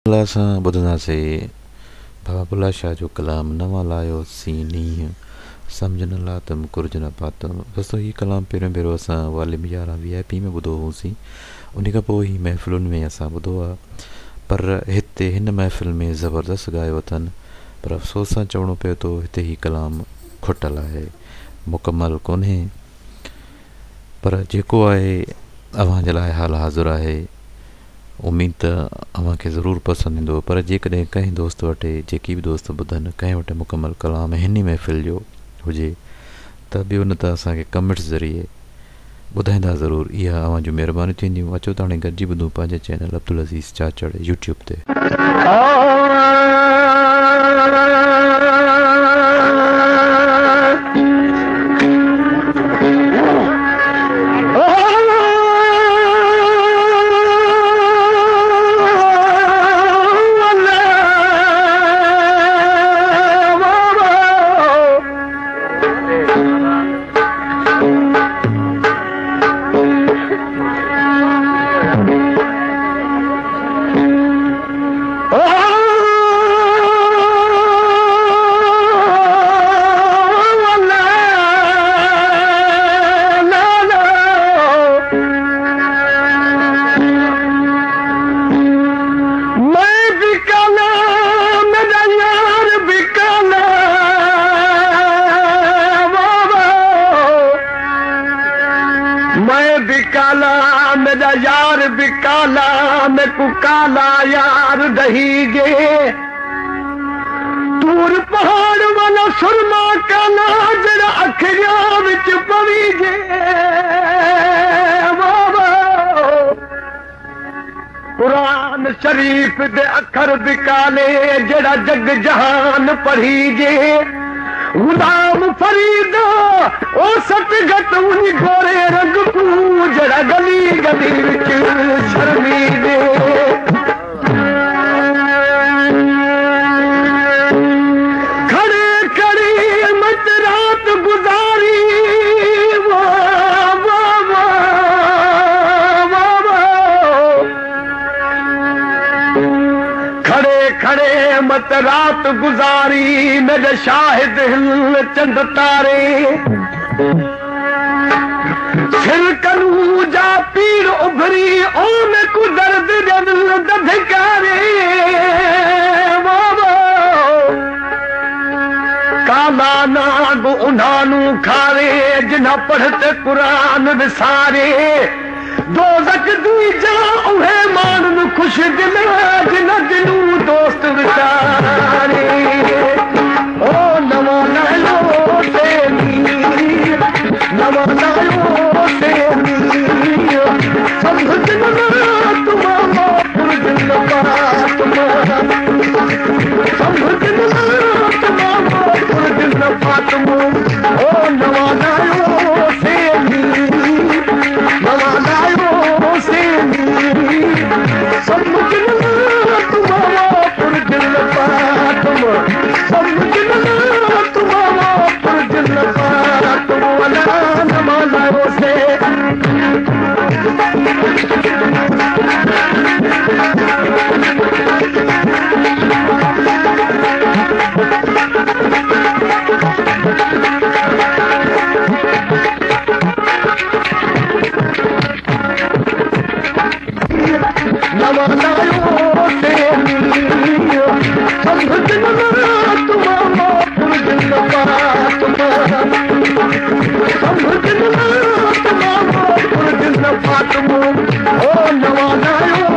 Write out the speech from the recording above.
असां ॿुधंदासीं बाबा बुल्ला शाह जो कलाम नवां लायो सी नींहुं सम्झ न लातम कुर्ज न पातम। दोस्तो हीउ कलाम पहिरियों भेरो असां वालिम यारहं VIP में ॿुधो हुओसीं, उन खां पोइ ही महफ़िलुनि में असां ॿुधो आहे, पर हिते हिन महफ़िल में ज़बरदस्त ॻायो अथनि। पर अफ़सोस सां चवणो पियो थो हिते ही कलाम खुटल आहे, मुकमल कोन्हे। पर जेको आहे अव्हां जे लाइ हाल हाज़िर आहे। उम्मीद त अव्हांखे ज़रूरु पसंदि ईंदो। पर जेकॾहिं कंहिं दोस्त वटि, जेकी बि दोस्त ॿुधनि, कंहिं वटि मुकमल कलाम हिन महफ़िल जो हुजे त ॿियो न त असांखे कमेंट्स ज़रिए ॿुधाईंदा ज़रूरु। इहा अव्हां जूं महिरबानी थींदियूं। अचो त हाणे गॾिजी ॿुधूं पंहिंजे चैनल अब्दुल अज़ीज़ चाचड़ यूट्यूब ते। मेरा यार भी काला, मैं को काला यार दही गे। दूर पहाड़ वाला सुरमा काला जरा अखरिया विच पवी गे। कुरान शरीफ दे अखर भी काले जरा जग जहान पढ़ी गे। गुलाम फरीद ओ सतगत उनी गोरे रंग पू जड़ा गली गली विच शर्मी दे। खड़े खड़ी मत रात गुजारी खड़े मत रात गुजारी मेरे शाहिद हिल चंद तारे। सिर कनू जा पीर उभरी ओ में को दर्द दधकारे। काला नाग उन्हानू खारे जिन्हा पढ़ते कुरान विसारे। दोज़ख दी जा उहे माण्हुनि खुश दिल जिन्हा दिलू दोस्त विसारे। ओ नवो नयो तेरी नवो नयो तेरी समझ न तुम्हारा पुरदिल पातमा। समझ न तुम्हारा पुरदिल पातमा। ओ नवो नयो तेरी नवो नयो तेरी समझ न तुम्हारा पुरदिल पातमा। समझ न तुम्हारा पुरदिल पातमा। नवो नयो ओ नवा नयो